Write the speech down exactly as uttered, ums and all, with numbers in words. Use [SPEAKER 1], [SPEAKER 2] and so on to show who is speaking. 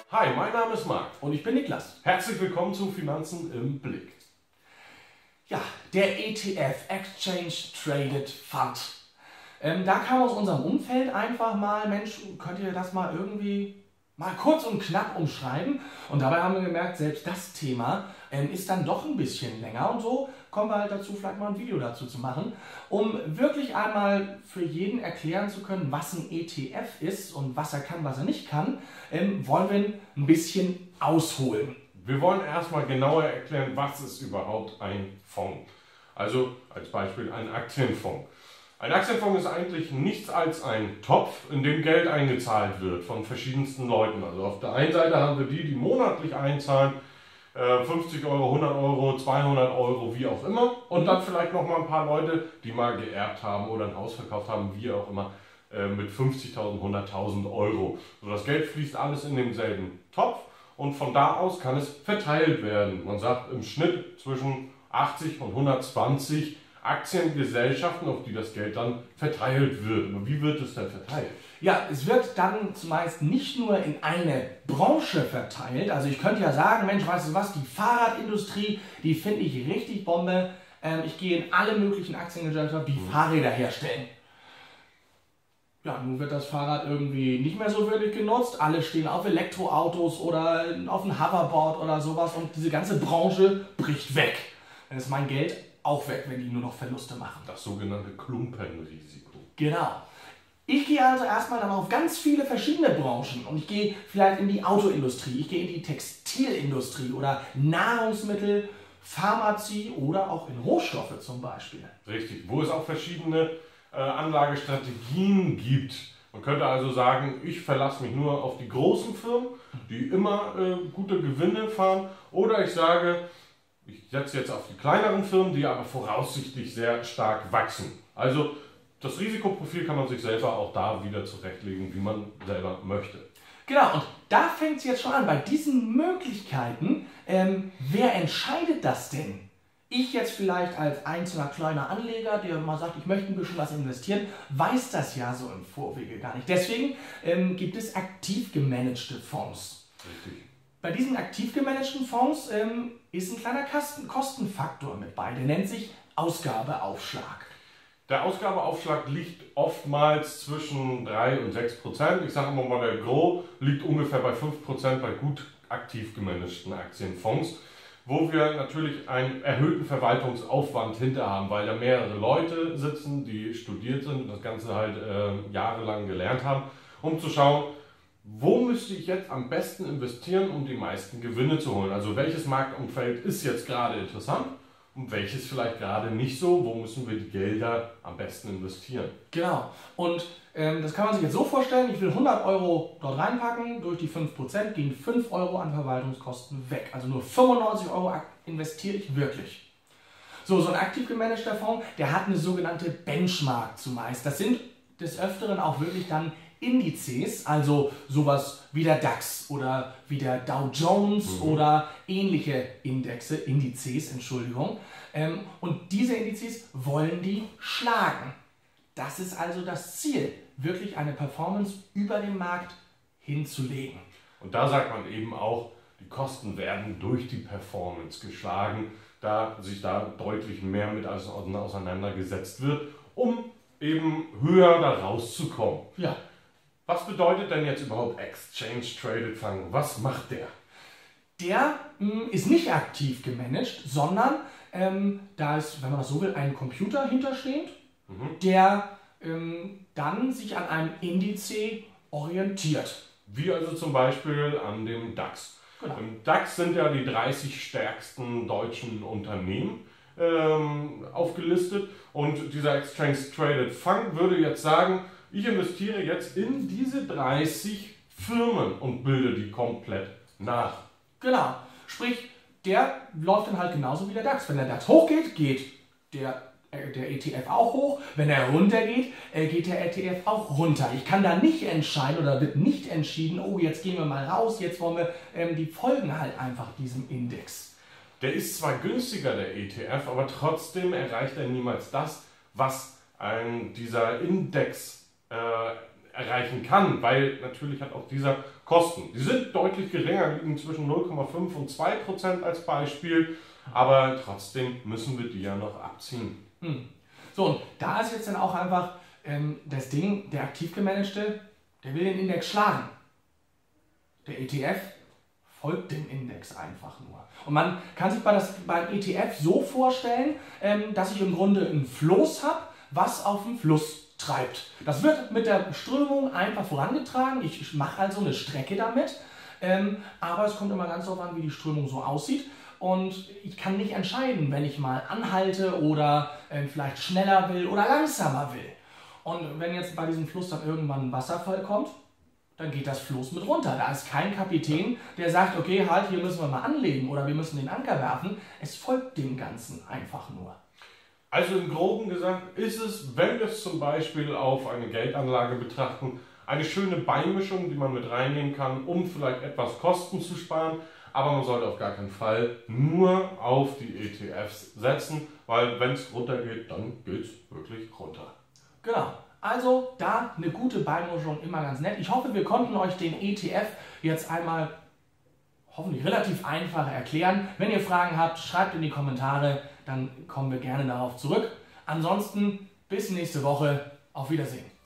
[SPEAKER 1] Hi, mein Name ist Marc.
[SPEAKER 2] Und ich bin Niklas.
[SPEAKER 1] Herzlich willkommen zu Finanzen im Blick.
[SPEAKER 2] Ja, der E T F, Exchange Traded Fund. Ähm, da kam aus unserem Umfeld einfach mal, Mensch, könnt ihr das mal irgendwie mal kurz und knapp umschreiben? Und dabei haben wir gemerkt, selbst das Thema ähm, ist dann doch ein bisschen länger. Und so kommen wir halt dazu, vielleicht mal ein Video dazu zu machen, um wirklich einmal für jeden erklären zu können, was ein E T F ist und was er kann, was er nicht kann, ähm, wollen wir ein bisschen ausholen.
[SPEAKER 1] Wir wollen erstmal genauer erklären, was ist überhaupt ein Fonds. Also als Beispiel ein Aktienfonds. Ein Aktienfonds ist eigentlich nichts als ein Topf, in dem Geld eingezahlt wird von verschiedensten Leuten. Also auf der einen Seite haben wir die, die monatlich einzahlen, fünfzig Euro, hundert Euro, zweihundert Euro, wie auch immer. Und dann vielleicht noch mal ein paar Leute, die mal geerbt haben oder ein Haus verkauft haben, wie auch immer, mit fünfzigtausend, hunderttausend Euro. So, das Geld fließt alles in denselben Topf und von da aus kann es verteilt werden. Man sagt im Schnitt zwischen achtzig und hundertzwanzig Aktiengesellschaften, auf die das Geld dann verteilt wird. Aber wie wird es denn verteilt?
[SPEAKER 2] Ja, es wird dann zumeist nicht nur in eine Branche verteilt. Also ich könnte ja sagen, Mensch, weißt du was, die Fahrradindustrie, die finde ich richtig Bombe. Ähm, ich gehe in alle möglichen Aktiengesellschaften, die mhm. Fahrräder herstellen. Ja, nun wird das Fahrrad irgendwie nicht mehr so wirklich genutzt. Alle stehen auf Elektroautos oder auf ein Hoverboard oder sowas und diese ganze Branche bricht weg. Dann ist mein Geld auch weg, wenn die nur noch Verluste machen.
[SPEAKER 1] Das sogenannte Klumpenrisiko.
[SPEAKER 2] Genau. Ich gehe also erstmal dann auf ganz viele verschiedene Branchen und ich gehe vielleicht in die Autoindustrie, ich gehe in die Textilindustrie oder Nahrungsmittel, Pharmazie oder auch in Rohstoffe zum Beispiel.
[SPEAKER 1] Richtig, wo es auch verschiedene äh, Anlagestrategien gibt. Man könnte also sagen, ich verlasse mich nur auf die großen Firmen, die immer äh, gute Gewinne fahren, oder ich sage, ich setze jetzt auf die kleineren Firmen, die aber voraussichtlich sehr stark wachsen. Also das Risikoprofil kann man sich selber auch da wieder zurechtlegen, wie man selber möchte.
[SPEAKER 2] Genau, und da fängt es jetzt schon an. Bei diesen Möglichkeiten, ähm, wer entscheidet das denn? Ich jetzt vielleicht als einzelner kleiner Anleger, der mal sagt, ich möchte ein bisschen was investieren, weiß das ja so im Vorwege gar nicht. Deswegen ähm, gibt es aktiv gemanagte Fonds.
[SPEAKER 1] Richtig.
[SPEAKER 2] Bei diesen aktiv gemanagten Fonds ähm, ist ein kleiner Kosten Kostenfaktor mit bei, der nennt sich Ausgabeaufschlag.
[SPEAKER 1] Der Ausgabeaufschlag liegt oftmals zwischen drei und sechs Prozent. Ich sage immer mal, der Gros liegt ungefähr bei fünf Prozent bei gut aktiv gemanagten Aktienfonds, wo wir natürlich einen erhöhten Verwaltungsaufwand hinter haben, weil da mehrere Leute sitzen, die studiert sind und das Ganze halt äh, jahrelang gelernt haben, um zu schauen, wo müsste ich jetzt am besten investieren, um die meisten Gewinne zu holen. Also welches Marktumfeld ist jetzt gerade interessant? Und welches vielleicht gerade nicht so, wo müssen wir die Gelder am besten investieren?
[SPEAKER 2] Genau. Und ähm, das kann man sich jetzt so vorstellen, ich will hundert Euro dort reinpacken, durch die fünf Prozent gehen fünf Euro an Verwaltungskosten weg. Also nur fünfundneunzig Euro investiere ich wirklich. So, so ein aktiv gemanagter Fonds, der hat eine sogenannte Benchmark zumeist. Das sind des Öfteren auch wirklich dann Indizes, also sowas wie der DAX oder wie der Dow Jones mhm. oder ähnliche Indexe, Indizes, Entschuldigung. Ähm, und diese Indizes wollen die schlagen. Das ist also das Ziel, wirklich eine Performance über dem Markt hinzulegen.
[SPEAKER 1] Und da sagt man eben auch, die Kosten werden durch die Performance geschlagen, da sich da deutlich mehr mit auseinandergesetzt wird, um eben höher da rauszukommen.
[SPEAKER 2] Ja.
[SPEAKER 1] Was bedeutet denn jetzt überhaupt Exchange Traded Fund? Was macht der?
[SPEAKER 2] Der mh, ist nicht aktiv gemanagt, sondern ähm, da ist, wenn man das so will, ein Computer hintersteht, mhm. der ähm, dann sich an einem Indiz orientiert.
[SPEAKER 1] Wie also zum Beispiel an dem DAX. Genau. Im DAX sind ja die dreißig stärksten deutschen Unternehmen ähm, aufgelistet und dieser Exchange Traded Fund würde jetzt sagen, ich investiere jetzt in diese dreißig Firmen und bilde die komplett nach.
[SPEAKER 2] Genau. Sprich, der läuft dann halt genauso wie der DAX. Wenn der DAX hochgeht, geht der, äh, der E T F auch hoch. Wenn er runtergeht, äh, geht der E T F auch runter. Ich kann da nicht entscheiden oder wird nicht entschieden, oh, jetzt gehen wir mal raus, jetzt wollen wir, ähm, die folgen halt einfach diesem Index.
[SPEAKER 1] Der ist zwar günstiger, der E T F, aber trotzdem erreicht er niemals das, was ein, dieser Index äh, erreichen kann, weil natürlich hat auch dieser Kosten. Die sind deutlich geringer, liegen zwischen null Komma fünf und zwei Prozent als Beispiel, aber trotzdem müssen wir die ja noch abziehen.
[SPEAKER 2] Hm. So, und da ist jetzt dann auch einfach ähm, das Ding, der aktiv gemanagte, der will den Index schlagen. Der E T F folgt dem Index einfach nur. Und man kann sich bei das, beim E T F so vorstellen, ähm, dass ich im Grunde ein Floß habe, was auf dem Fluss treibt. Das wird mit der Strömung einfach vorangetragen. Ich, ich mache also eine Strecke damit, ähm, aber es kommt immer ganz darauf an, wie die Strömung so aussieht. Und ich kann nicht entscheiden, wenn ich mal anhalte oder äh, vielleicht schneller will oder langsamer will. Und wenn jetzt bei diesem Fluss dann irgendwann ein Wasserfall kommt, dann geht das Floß mit runter. Da ist kein Kapitän, der sagt, okay, halt, hier müssen wir mal anlegen oder wir müssen den Anker werfen. Es folgt dem Ganzen einfach nur.
[SPEAKER 1] Also im Groben gesagt ist es, wenn wir es zum Beispiel auf eine Geldanlage betrachten, eine schöne Beimischung, die man mit reinnehmen kann, um vielleicht etwas Kosten zu sparen. Aber man sollte auf gar keinen Fall nur auf die E T Fs setzen, weil wenn es runtergeht, dann geht es wirklich runter.
[SPEAKER 2] Genau. Also da eine gute Beimischung immer ganz nett. Ich hoffe, wir konnten euch den E T F jetzt einmal hoffentlich relativ einfach erklären. Wenn ihr Fragen habt, schreibt in die Kommentare, dann kommen wir gerne darauf zurück. Ansonsten bis nächste Woche. Auf Wiedersehen.